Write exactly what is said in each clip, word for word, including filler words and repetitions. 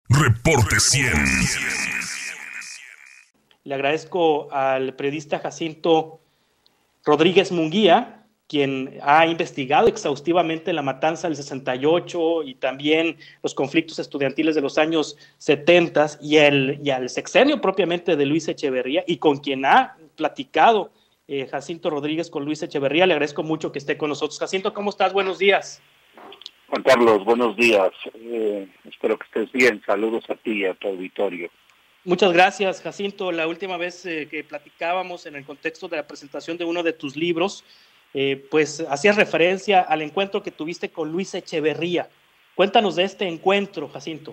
Reporte cien. Le agradezco al periodista Jacinto Rodríguez Munguía, quien ha investigado exhaustivamente la matanza del sesenta y ocho y también los conflictos estudiantiles de los años setenta y, el, y al sexenio propiamente de Luis Echeverría, y con quien ha platicado eh, Jacinto Rodríguez con Luis Echeverría. Le agradezco mucho que esté con nosotros. Jacinto, ¿cómo estás? Buenos días. Juan Carlos, buenos días. Eh, espero que estés bien. Saludos a ti y a tu auditorio. Muchas gracias, Jacinto. La última vez eh, que platicábamos en el contexto de la presentación de uno de tus libros, eh, pues hacías referencia al encuentro que tuviste con Luis Echeverría. Cuéntanos de este encuentro, Jacinto.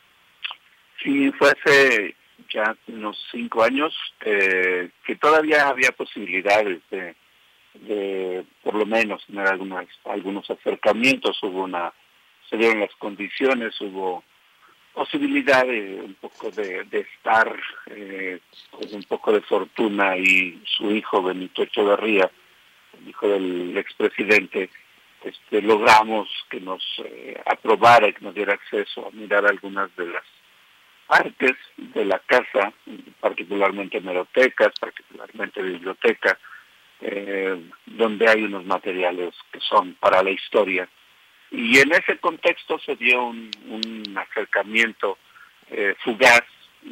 Sí, fue hace ya unos cinco años eh, que todavía había posibilidades de, de por lo menos tener algunas, algunos acercamientos. Hubo una, se dieron las condiciones, hubo posibilidad de un poco de, de estar eh, con un poco de fortuna, y su hijo Benito Echeverría, el hijo del expresidente, este, logramos que nos eh, aprobara y que nos diera acceso a mirar algunas de las partes de la casa, particularmente hemerotecas, particularmente biblioteca, eh, donde hay unos materiales que son para la historia. Y en ese contexto se dio un, un acercamiento eh, fugaz.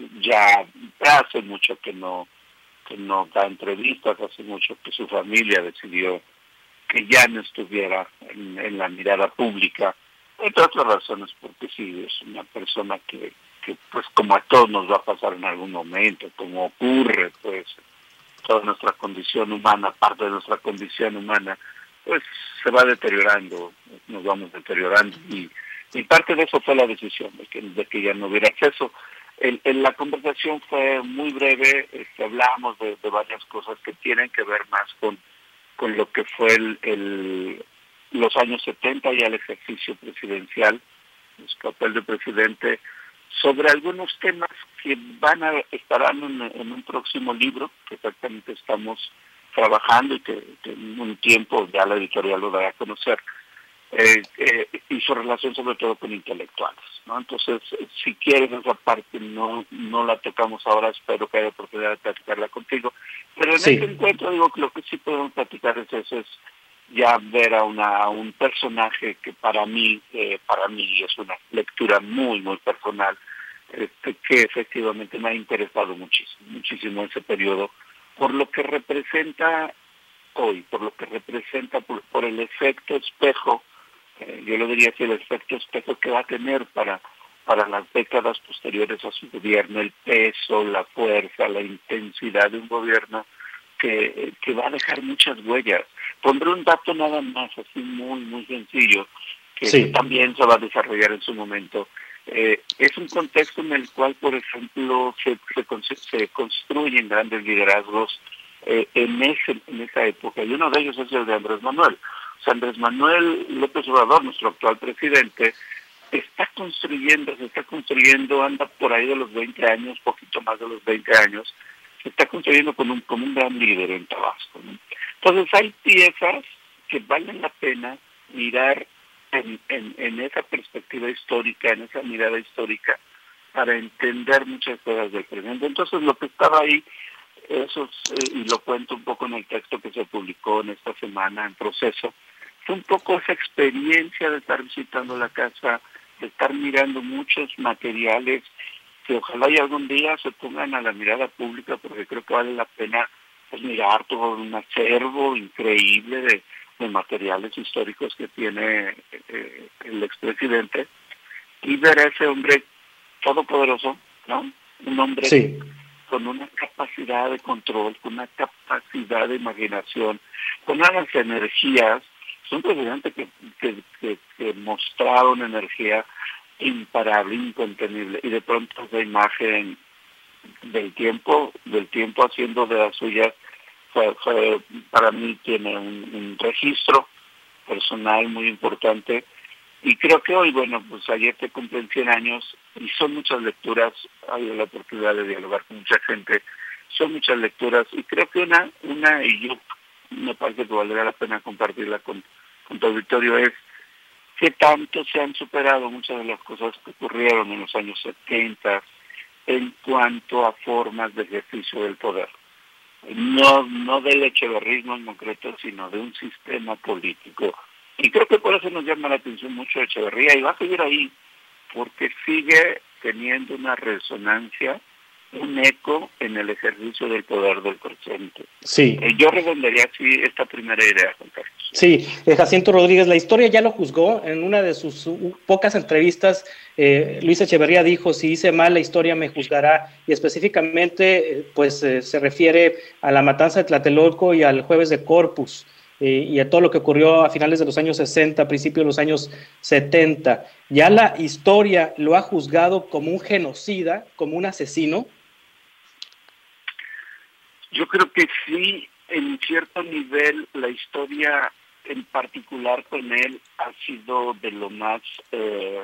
Ya hace mucho que no que no da entrevistas, hace mucho que su familia decidió que ya no estuviera en, en la mirada pública, entre otras razones, porque sí, es una persona que, que, pues como a todos nos va a pasar en algún momento, como ocurre, pues, toda nuestra condición humana, parte de nuestra condición humana, pues se va deteriorando, nos vamos deteriorando, y, y parte de eso fue la decisión de que, de que ya no hubiera acceso. El, el, la conversación fue muy breve, este, hablamos de, de varias cosas que tienen que ver más con, con lo que fue el, el, los años setenta y el ejercicio presidencial, el papel de presidente, sobre algunos temas que van a estarán en, en un próximo libro que exactamente estamos trabajando y que, que en un tiempo ya la editorial lo dará a conocer, eh, eh, y su relación sobre todo con intelectuales, ¿no? Entonces, si quieres esa parte, no no la tocamos ahora, espero que haya oportunidad de platicarla contigo, pero en este Sí. encuentro digo que lo que sí podemos platicar es eso, es ya ver a, una, a un personaje que para mí, eh, para mí es una lectura muy, muy personal, este, que efectivamente me ha interesado muchísimo, muchísimo ese periodo, por lo que representa hoy, por lo que representa, por, por el efecto espejo, eh, yo lo diría así, el efecto espejo que va a tener para, para las décadas posteriores a su gobierno, el peso, la fuerza, la intensidad de un gobierno que, que va a dejar muchas huellas. Pondré un dato nada más, así muy, muy sencillo, que, Sí. que también se va a desarrollar en su momento. Eh, es un contexto en el cual, por ejemplo, se, se, se construyen grandes liderazgos eh, en, ese, en esa época, y uno de ellos es el de Andrés Manuel. O sea, Andrés Manuel López Obrador, nuestro actual presidente, está construyendo, se está construyendo, anda por ahí de los veinte años, poquito más de los veinte años, se está construyendo como un, como un gran líder en Tabasco, ¿no? Entonces hay piezas que valen la pena mirar en, en, en esa perspectiva histórica, en esa mirada histórica, para entender muchas cosas del presente. Entonces lo que estaba ahí, eso es, eh, y lo cuento un poco en el texto que se publicó en esta semana en Proceso, fue un poco esa experiencia de estar visitando la casa, de estar mirando muchos materiales que ojalá y algún día se pongan a la mirada pública, porque creo que vale la pena pues mirar todo un acervo increíble de, de materiales históricos que tiene eh, el expresidente, y ver a ese hombre todopoderoso, ¿no? Un hombre Sí. con una capacidad de control, con una capacidad de imaginación, con unas energías. Es un presidente que, que, que, que mostraba una energía imparable, incontenible, y de pronto esa imagen del tiempo, del tiempo haciendo de las suyas, fue, fue, para mí tiene un, un registro personal muy importante, y creo que hoy, bueno, pues ayer te cumplen cien años, y son muchas lecturas, hay la oportunidad de dialogar con mucha gente, son muchas lecturas, y creo que una, una y yo me parece que valdría la pena compartirla con, con tu auditorio, es que tanto se han superado muchas de las cosas que ocurrieron en los años setenta en cuanto a formas de ejercicio del poder. No, no del echeverrismo en concreto, sino de un sistema político. Y creo que por eso nos llama la atención mucho Echeverría, y va a seguir ahí, porque sigue teniendo una resonancia, un eco en el ejercicio del poder del presente. Sí. Eh, yo redondearía así esta primera idea, Juan Carlos. Sí, eh, Jacinto Rodríguez, la historia ya lo juzgó. En una de sus uh, pocas entrevistas, eh, Luis Echeverría dijo: si hice mal, la historia me juzgará, y específicamente eh, pues eh, se refiere a la matanza de Tlatelolco y al Jueves de Corpus, eh, y a todo lo que ocurrió a finales de los años sesenta, principios de los años setenta. ¿Ya la historia lo ha juzgado como un genocida, como un asesino? Yo creo que sí, en cierto nivel, la historia en particular con él ha sido de lo más, eh,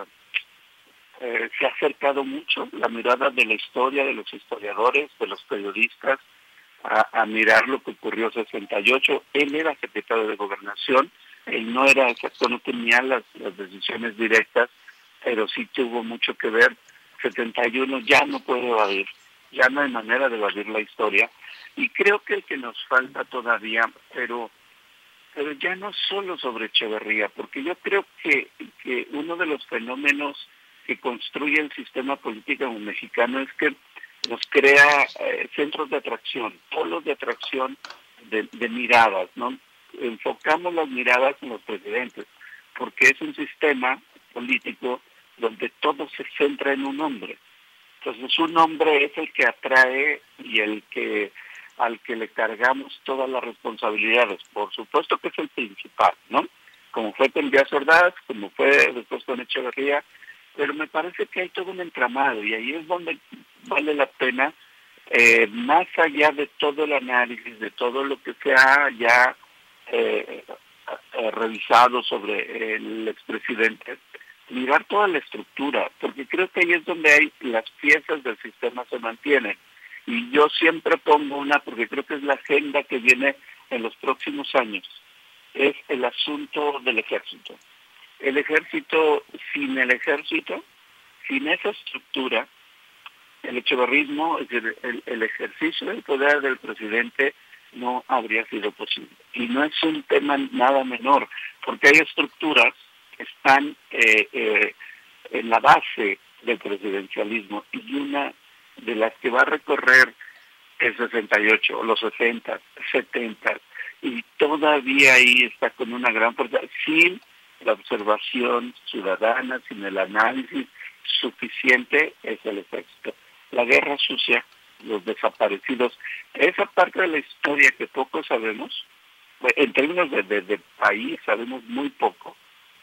eh, se ha acercado mucho la mirada de la historia, de los historiadores, de los periodistas, a, a mirar lo que ocurrió en sesenta y ocho. Él era secretario de Gobernación, él no era exacto, no tenía las, las decisiones directas, pero sí tuvo mucho que ver. setenta y uno ya no puede evadir, ya no hay manera de evadir la historia. Y creo que el que nos falta todavía, pero pero ya no solo sobre Echeverría, porque yo creo que, que uno de los fenómenos que construye el sistema político mexicano es que nos crea eh, centros de atracción, polos de atracción de, de miradas, ¿no? Enfocamos las miradas en los presidentes, porque es un sistema político donde todo se centra en un hombre. Entonces un hombre es el que atrae y el que al que le cargamos todas las responsabilidades. Por supuesto que es el principal, ¿no? Como fue con Díaz Ordaz, como fue después con Echeverría, pero me parece que hay todo un entramado, y ahí es donde vale la pena, eh, más allá de todo el análisis, de todo lo que se ha ya eh, eh, revisado sobre el expresidente, mirar toda la estructura, porque creo que ahí es donde hay las piezas del sistema se mantienen. Y yo siempre pongo una, porque creo que es la agenda que viene en los próximos años, es el asunto del ejército. El ejército, sin el ejército, sin esa estructura, el echeverrismo, es decir, el, el ejercicio del poder del presidente no habría sido posible. Y no es un tema nada menor, porque hay estructuras que están eh, eh, en la base del presidencialismo, y una de las que va a recorrer el sesenta y ocho, los sesenta, setenta, y todavía ahí está con una gran fuerza, sin la observación ciudadana, sin el análisis suficiente, es el ejército. La guerra sucia, los desaparecidos, esa parte de la historia que poco sabemos, en términos de, de, de país sabemos muy poco,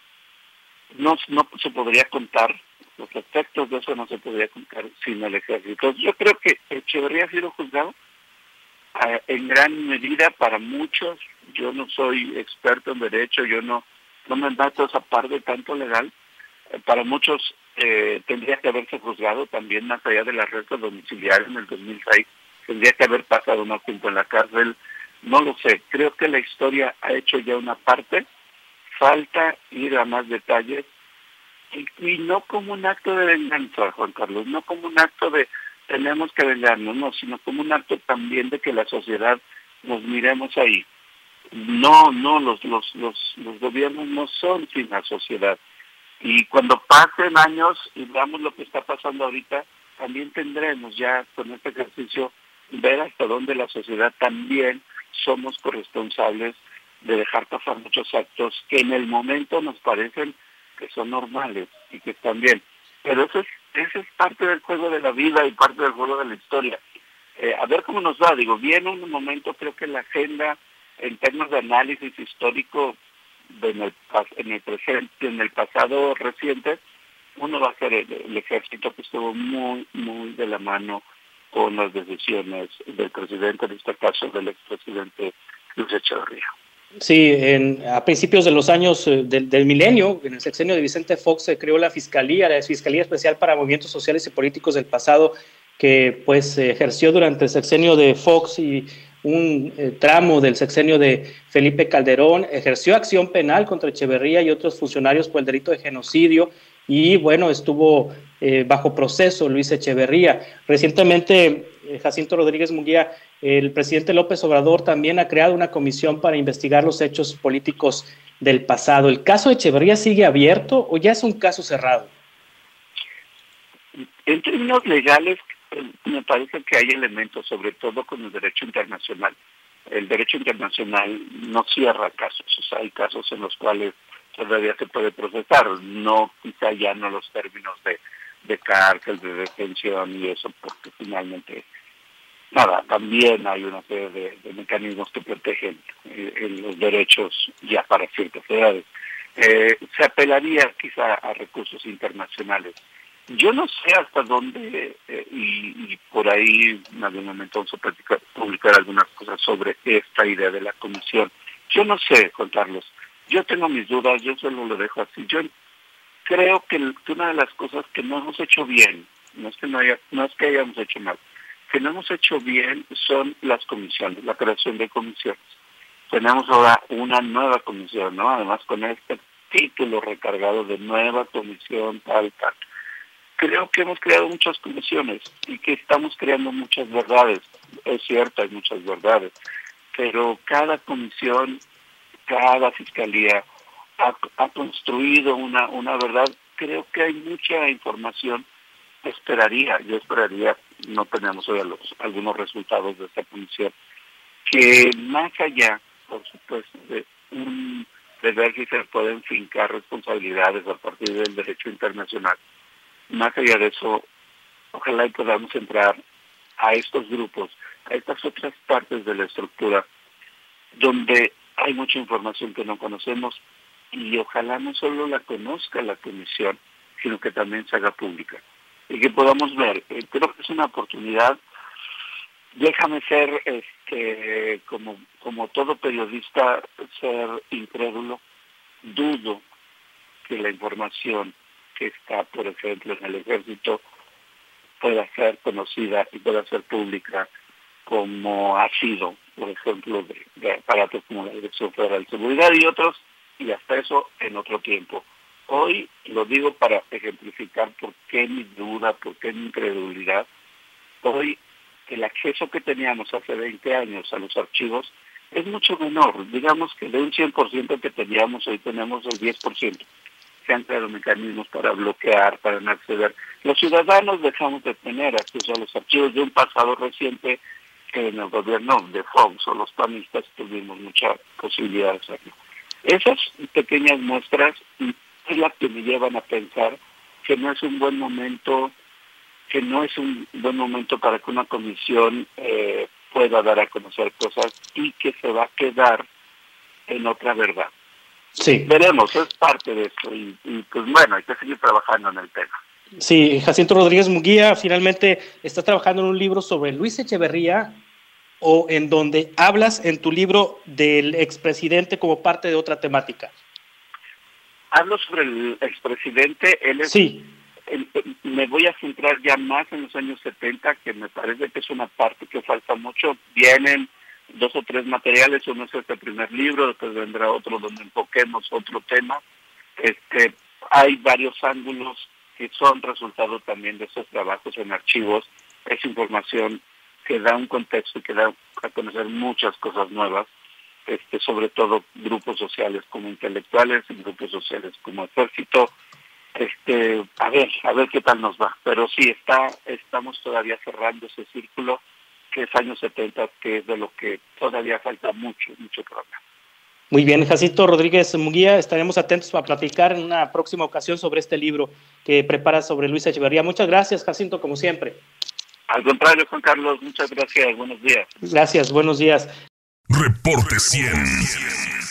no, no se podría contar. Los efectos de eso no se podría contar sin el ejército. Yo creo que Echeverría ha sido juzgado eh, en gran medida para muchos. Yo no soy experto en derecho, yo no, no me meto a esa parte tanto legal. Eh, para muchos eh, tendría que haberse juzgado también más allá del arresto domiciliario en el dos mil seis. Tendría que haber pasado más tiempo en la cárcel. No lo sé. Creo que la historia ha hecho ya una parte. Falta ir a más detalles. Y, y no como un acto de venganza, Juan Carlos, no como un acto de tenemos que vengarnos, no, sino como un acto también de que la sociedad nos miremos ahí. No, no, los, los, los, los gobiernos no son sin la sociedad. Y cuando pasen años y veamos lo que está pasando ahorita, también tendremos ya con este ejercicio ver hasta dónde la sociedad también somos corresponsables de dejar pasar muchos actos que en el momento nos parecen que son normales y que están bien. Pero eso es, eso es parte del juego de la vida y parte del juego de la historia. Eh, a ver cómo nos va. Digo, viene un momento, creo que la agenda en términos de análisis histórico en el, en el presente, en el pasado reciente, uno va a ser el, el ejército, que estuvo muy, muy de la mano con las decisiones del presidente, en este caso del expresidente Luis Echeverría. Sí, en, a principios de los años eh, del, del milenio, en el sexenio de Vicente Fox, se creó la Fiscalía, la Fiscalía Especial para Movimientos Sociales y Políticos del Pasado, que pues se ejerció durante el sexenio de Fox, y un eh, tramo del sexenio de Felipe Calderón, ejerció acción penal contra Echeverría y otros funcionarios por el delito de genocidio y bueno, estuvo eh, bajo proceso Luis Echeverría. Recientemente, eh, Jacinto Rodríguez Munguía, el presidente López Obrador también ha creado una comisión para investigar los hechos políticos del pasado. ¿El caso de Echeverría sigue abierto o ya es un caso cerrado? En términos legales, me parece que hay elementos, sobre todo con el derecho internacional. El derecho internacional no cierra casos, o sea, hay casos en los cuales todavía se puede procesar, no quizá ya no los términos de, de cárcel, de detención y eso, porque finalmente, nada, también hay una serie de, de mecanismos que protegen eh, los derechos ya para ciertas edades. Eh, se apelaría quizá a recursos internacionales. Yo no sé hasta dónde, eh, y, y por ahí en algún momento vamos a publicar, publicar algunas cosas sobre esta idea de la comisión. Yo no sé, Juan Carlos, yo tengo mis dudas, yo solo lo dejo así. Yo creo que, el, que una de las cosas que no hemos hecho bien, no es que, no, haya, no es que hayamos hecho mal, que no hemos hecho bien son las comisiones, la creación de comisiones. Tenemos ahora una nueva comisión, ¿no? Además con este título recargado de nueva comisión, tal, tal. Creo que hemos creado muchas comisiones y que estamos creando muchas verdades. Es cierto, hay muchas verdades, pero cada comisión, cada fiscalía ha, ha construido una, una verdad. Creo que hay mucha información. Esperaría, yo esperaría, no tenemos hoy los, algunos resultados de esta comisión, que más allá, por supuesto, de, un, de ver si se pueden fincar responsabilidades a partir del derecho internacional, más allá de eso, ojalá y podamos entrar a estos grupos, a estas otras partes de la estructura, donde hay mucha información que no conocemos y ojalá no solo la conozca la comisión, sino que también se haga pública y que podamos ver. Eh, creo que es una oportunidad. Déjame ser, este, como, como todo periodista, ser incrédulo. Dudo que la información que está, por ejemplo, en el ejército pueda ser conocida y pueda ser pública como ha sido, por ejemplo, de, de aparatos como la Dirección Federal de Seguridad y otros, y hasta eso en otro tiempo. Hoy lo digo para ejemplificar por qué mi duda, por qué mi incredulidad. Hoy el acceso que teníamos hace veinte años a los archivos es mucho menor. Digamos que de un cien por ciento que teníamos, hoy tenemos el diez por ciento. Se han creado mecanismos para bloquear, para no acceder. Los ciudadanos dejamos de tener acceso a los archivos de un pasado reciente que en el gobierno de Fox o los panistas tuvimos mucha posibilidad de hacerlo. Esas pequeñas muestras es la que me llevan a pensar que no es un buen momento, que no es un buen momento para que una comisión eh, pueda dar a conocer cosas y que se va a quedar en otra verdad. Sí. Veremos, es parte de esto y, y pues bueno, hay que seguir trabajando en el tema. Sí, Jacinto Rodríguez Munguía, finalmente está trabajando en un libro sobre Luis Echeverría, o en donde hablas en tu libro del expresidente como parte de otra temática. Hablo sobre el expresidente, él es, sí. el, el, me voy a centrar ya más en los años setenta, que me parece que es una parte que falta mucho. Vienen dos o tres materiales, uno es este primer libro, después vendrá otro donde enfoquemos otro tema. Este, hay varios ángulos que son resultado también de esos trabajos en archivos. Es información que da un contexto y que da a conocer muchas cosas nuevas, este, sobre todo grupos sociales como intelectuales y grupos sociales como ejército. Este, a ver, a ver qué tal nos va. Pero sí, está, estamos todavía cerrando ese círculo que es años setenta, que es de lo que todavía falta mucho, mucho por hablar. Muy bien, Jacinto Rodríguez Munguía, estaremos atentos para platicar en una próxima ocasión sobre este libro que preparas sobre Luis Echeverría. Muchas gracias, Jacinto, como siempre. Al contrario, Juan Carlos, muchas gracias, buenos días. Gracias, buenos días. Reporte cien.